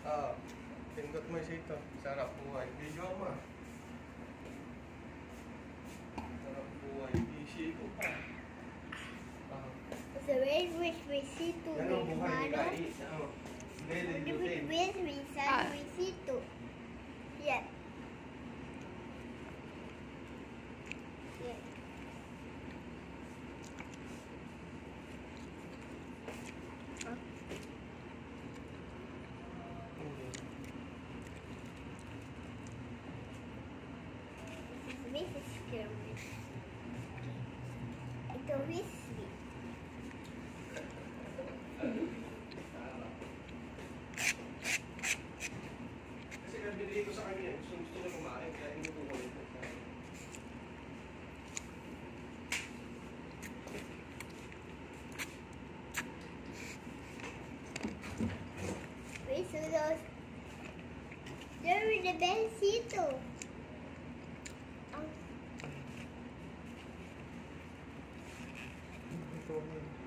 Pindot mo ito. Sarap buhay. Video mo. Sarap buhay. Busy ito pa. It's a very rich recito. Ano buhay ni Kai? Rich recito. Yeah. Yeah. This is scary. Ito whiskey. Kasi nabili ko sa kanya. Gusto ko kumain. Kaya hindi ko kumain. Wait, so those... They're in the besito. Ito